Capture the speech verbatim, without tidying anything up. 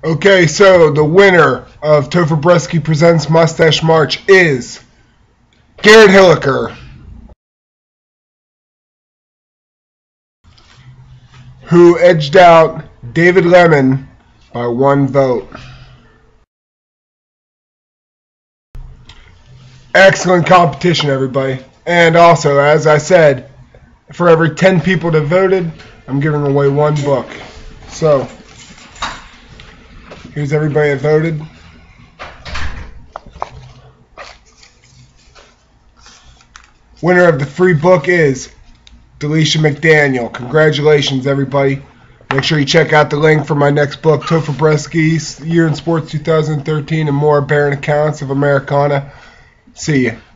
Okay, so the winner of Topher Bresky Presents Mustache March is Garrett Hilliker, who edged out David Lemon by one vote. Excellent competition, everybody. And also, as I said, for every ten people that voted, I'm giving away one book. So, here's everybody that voted. Winner of the free book is Delisha McDaniel. Congratulations, everybody. Make sure you check out the link for my next book, Topher Bresky's Year in Sports two thousand thirteen and More Barren Accounts of Americana. See ya.